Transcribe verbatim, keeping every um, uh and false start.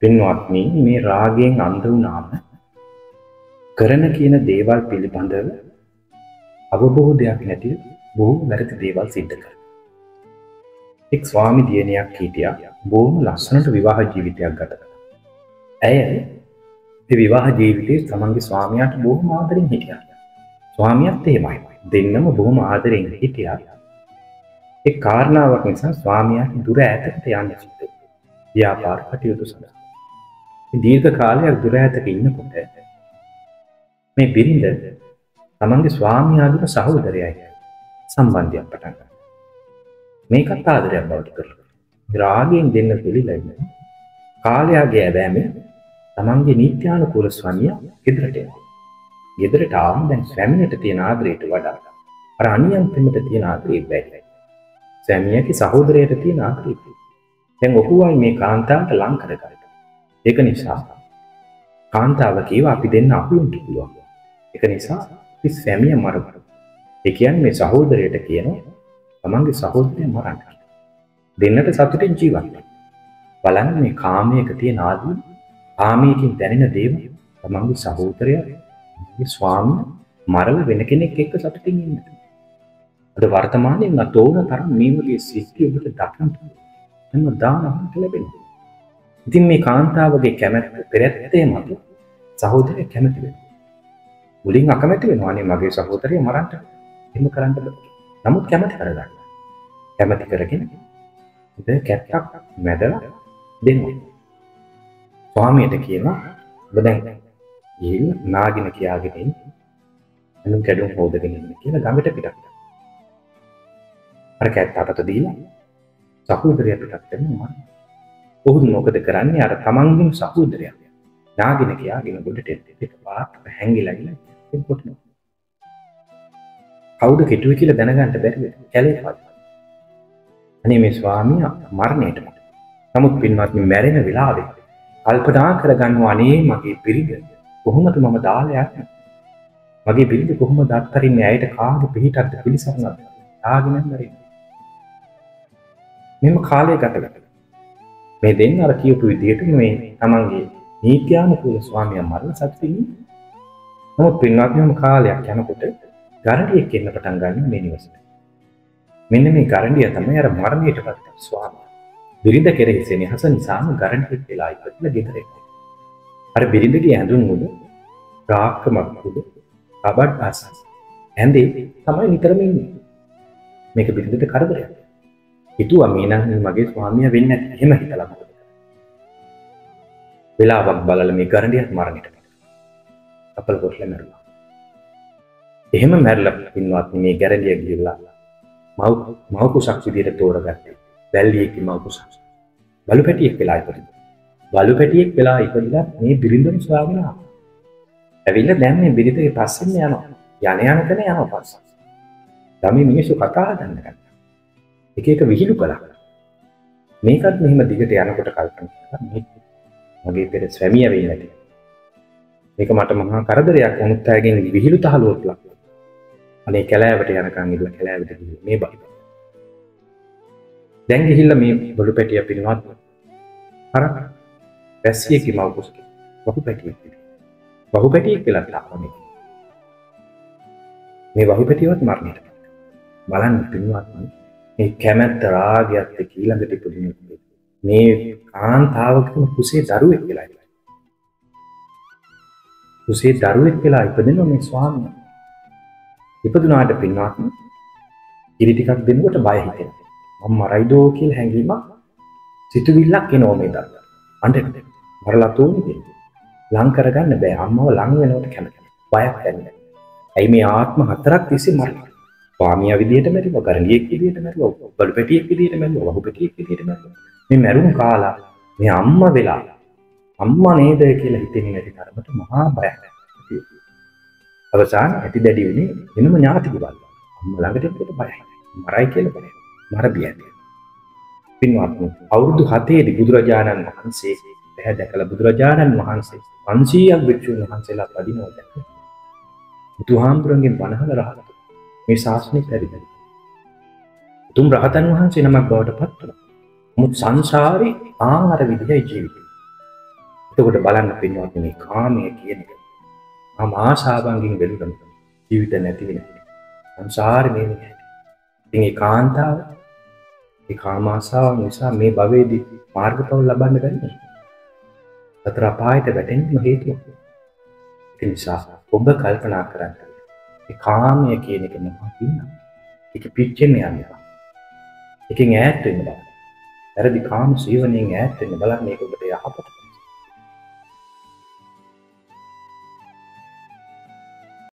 පින්වත්නි මේ රාගයෙන් අන්ධ වුණාම කරන කියන දේවල් පිළිබඳව අවබෝධයක් නැති බොහෝ වැරදි දේවල් සිද්ධ කරනවා. එක් ස්වාමි දියණියක් හිටියා බොහොම ලස්සනට විවාහ ජීවිතයක් ගත කළා. ඇය මේ විවාහ ජීවිතයේ තමන්ගේ ස්වාමියාට බොහොම ආදරෙන් හිටියා. ස්වාමියාත් එහෙමයි. දෙන්නම බොහොම ආදරෙන් හිටියා. ඒ කාරණාවක් නිසා ස්වාමියාට දුර ඈතකට යන්න සිද්ධ වුණා. ව්‍යාපාර කටයුතු සඳහා. දීර්ඝ කාලයක් දුර ඈතක ඉන්නකොට මේ බිරිඳ තමන්ගේ ස්වාමියාගේ සහෝදරයයි සම්බන්ධයක් පටන් ගත්තා. මේකත් ආදරයක් බවට කරලා. රාගයෙන් දෙන්න පිළිලා ඉන්න. කාලයගේ ඇබෑමෙන් තමන්ගේ නීත්‍යානුකූල ස්වාමියා ගෙදරට එනවා. ගෙදරට ආවම දැන් ස්වාමියාට තියෙන ආදරයට වඩා අර අනියම් පෙමට තියෙන ආදරය වැඩි. ස්වාමියාගේ සහෝදරයට තියෙන ආදරය. දැන් ඔහුවයි මේ කාන්තාවට ලං කරගන්න. ඒක නිසා කාන්තාව කියවා අපි දෙන්න අහු වෙන්න පුළුවන්. ඒක නිසා අපි ස්වාමියා මරමු. ඒ කියන්නේ මේ සහෝදරයට කියනවා තමන්ගේ සහෝදරය මරන්න. දෙන්නට සතුටින් ජීවත් වෙන්න. බලන්න මේ කාමයක තියෙන ආදී කාමයකින් දැනෙන දේව තමන්ගේ සහෝදරය මේ ස්වාමියා මරලා වෙන කෙනෙක් එක්ක සතුටින් ඉන්න. අද වර්තමානයේ නතෝන තරම් මේ වගේ සිද්ධි ඔබට දක්වන්න එන්න දානකට ලැබෙනවා. ඉතින් මේ කාන්තාවගේ කැමැත්ත පෙරත්තේ මත සහෝදරය කැමති වෙනවා. මුලින් අකමැති වෙනවා අනේ මගේ සහෝදරය මරන්න. එහෙම කරන්න බෑ. නමුත් කැමති කරගන්න. කැමති කරගෙන ඉතින් කැට්ටක් මැදලා දෙනවා. ස්වාමියට කියනවා ඔබ දැන් ගිහින් නාගින කියාගෙන ඉන්න. අනුන් කැඩුම් හොදගෙන ඉන්න කියලා ගඟට පිටක්. අර කැට්ටට දීලා සහෝදරය පිටක් වෙනවා. ඔහු මොකද කරන්නේ අර තමන්ගේම සහෝදරයා නාගින කියාගෙන ගොඩට එක්ක පාට හැංගිලා ඉන්න කොටනවා. කවුද කෙටුවේ කියලා දැනගන්න බැරි කැලේ පාත්. අනේ මේ ස්වාමියා මරණයටම. නමුත් පින්වත්නි මැරෙන වෙලාවේ කල්පනා කරගන්නවා අනේ මගේ බිරිඳ කොහොමද මම දාලා යන්නේ? මගේ බිරිඳ කොහොමද අත්තරින්නේ ඇයට කාගේ පිටක්ද පිළිසරණක්? ආගෙන මැරෙන්නේ. මෙම කාලය ගත කරලා මේ දෙන්න අර කියපු විදිහට මේ තමන්ගේ නීත්‍යානුකූල ස්වාමියා මරණ සත්‍යින්. නමුත් පින්වත්නිම කාලයක් යනකොට ගරඩියෙක් එන්න පටන් ගන්න මේ නිවසට. මෙන්න මේ ගරඩිය තමයි අර මරණයටපත් ස්වාමියා. බිරිඳ කෙරෙහි සෙනෙහස නිසාම ගරඩියෙක් වෙලා ඉපදලා ගෙදර එනවා. අර බිරිඳගේ ඇඳුම් උඩ රාක්කමක් උඩ කබඩ් අස්ස ඇඳේ තමයි නිතරම ඉන්නේ. මේක බිරිඳට කරදරයක්. හිතුවා මේ නම් මගේ ස්වාමියා වෙන්නේ නැහැ. එහෙම හිතලා මොකද කරන්නේ? වෙලාවක් බලලා මේ ගරඩියත් මරණයටපත්. අපල කොටලා මැරුණා. එහෙම මැරලා පින්වත්නි මේ ගැරඩිය ගිහිල්ලා මව් මව් කුසක් විදියට තෝරගත්තේ. බැල්ලියේකි මව් කුසක්. බලු පැටියෙක් වෙලා ඉපදුණා. බලු පැටියෙක් වෙලා ඉපදිලා මේ බිරිඳම ස්වාමියා. ඇවිල්ලා දැන් මේ බිරිඳගේ පස්සෙන් යනවා. යන යන තැන යනවා පස්සේ. ළමයි මිනිස්සු කතා හදන්න ගත්තා. එක එක විහිළු කළා. මේකත් මෙහෙම දිගට යනකොට කල්පනා කරා මේ මගේ පෙර ස්වාමියා වෙන්නේ නැති. මේක මට මහා කරදරයක් වුණත් ඇගෙන විහිළු තහලුවක් ලක්. අනේ කැලෑවට යනකම් ඉඳලා කැලෑවට ගිහින් මේ බයි. දැන් ගිහිල්ලා මේ බඩු පැටිය පිළිවත් අර පැස්සියකි මව කුස්කේ. බහු පැටියෙක්. බහු පැටියෙක් කියලා තාපනේ. මේ බහු පැටියවත් මරණයට. බලන්න පිළිවත් මේ කැමැත්ත රාගයත් එක්ක ඊළඟට ඉපදුනේ. මේ කාන්තාවකම කුසේ දරුවෙක් වෙලා ඉන්නේ. කුසේ දරුවෙක් වෙලා ඉපදෙන මේ ස්වාමියා. ඉපදුනාට පින්වත් ඉරි ටිකක් දෙනකොට බය හිතෙනවා. මම මරයිදෝ කියලා හැඟීමක් සිතුවිල්ලක් එනවා මේ දරුවා. අඬන. මරලා තෝන්නේ. ලං කරගන්න බෑ. අම්මව ලං වෙනවට කැමති. බයක් දැනෙනවා. ඇයි මේ ආත්ම හතරක් තිස්සේ මරලා? ස්වාමියා විදියට මැරුවා, ගරණියෙක් විදියට මැරුවා, බලු පැටියෙක් විදියට මැරුවා, වහු පැටියෙක් විදියට මැරුවා. මේ මැරුණු කාලා මේ අම්මා වෙලා අම්මා නේද කියලා හිතෙන්නේ නැති තරමට මහා බයක්. අවසාන ඇති දැඩි වෙන්නේ වෙනම ඥාති කිවල්. අම්මා ළඟට එනකොට බයයි. මරයි කියලා බයයි. මර බියයි. පින්වත්නි අවුරුදු හතේ දී බුදුරජාණන් වහන්සේ පැහැ දැකලා බුදුරජාණන් වහන්සේ පන්සීයක් භික්ෂුන් වහන්සේලා පදිනවා දැක්කා. බුදුහාමුදුරන්ගෙන් බණහල රහත් මේ ශාසනය පරිදි. තුම් රහතන් වහන්සේ නමක් බවට පත් වුණා. මුත් සංසාරේ ආහාර විදිහයි ජීවිතේ. එතකොට බලන්න පින්වත් මේ කාමය කියන එක ආම ආශාවන්ගෙන් වෙලුන ජීවිත නැති වෙන හැටි. සංසාරේ මේ වෙන හැටි. ඉතින් ඒ කාන්තාව ඒ කාම ආශාව නිසා මේ භවයේදී මාර්ගඵල ලබන්න බැරි. සතර අපායට වැටෙන්න හේතුව. ඒ නිසා ඔබ කල්පනා කරන්න. මේ කාමය කියන එක මොකක්ද කියන්නේ? ඒක පිච්චෙන්න යනවා. එකෙන් ඈත් වෙන්න බෑ. වැරදි කාම සීවණයෙන් ඈත් වෙන්න බලන්න මේක ඔබට යහපත.